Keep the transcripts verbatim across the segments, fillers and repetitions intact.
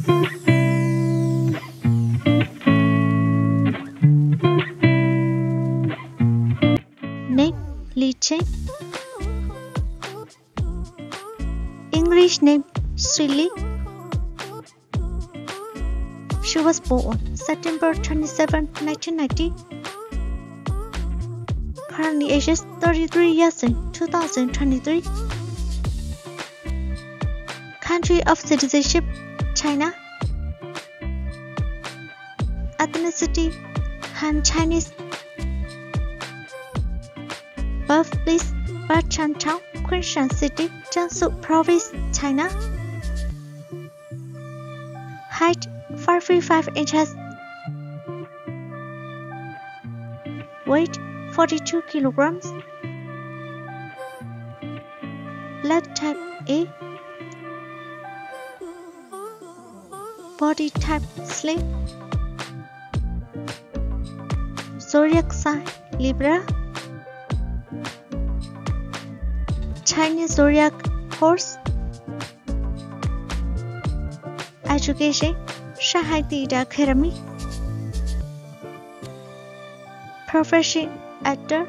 Name Li Cheng. English name Shili. She was born September twenty-seventh, nineteen ninety. Currently ages thirty-three years in two thousand twenty-three. Country of citizenship China. Ethnicity Han Chinese. Birthplace Bachuan Town, Kunshan City, Jiangsu Province, China. Height five feet five inches. Weight forty-two kilograms. Blood type A. Body type slim. Zodiac sign Libra. Chinese zodiac horse. Education Shanghai Theatre Academy. Profession actor.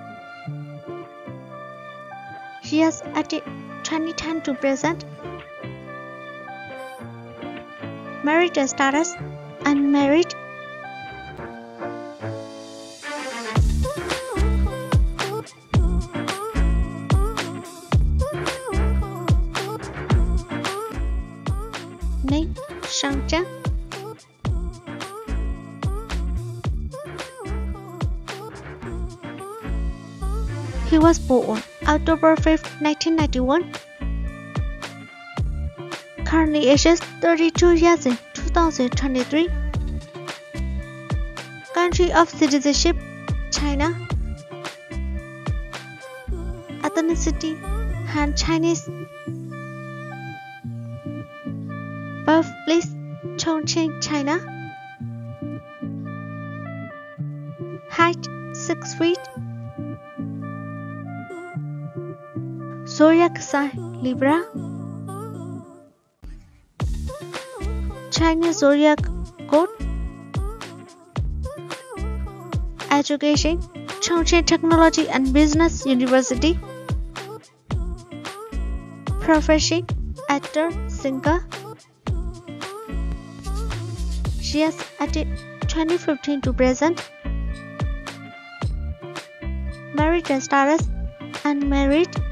She has acted twenty ten to present. Marital status unmarried. Name Shang Zheng. He was born October fifth, nineteen ninety-one. Currently ages thirty-two years in two thousand twenty-three. Country of citizenship China. Ethnicity Han Chinese. Birthplace Chongqing, China. Height six feet. Zodiac sign Libra. Chinese zodiac code. Education Chongqing Technology and Business University. Profession actor, singer. She has acted twenty fifteen to present. Marital status unmarried.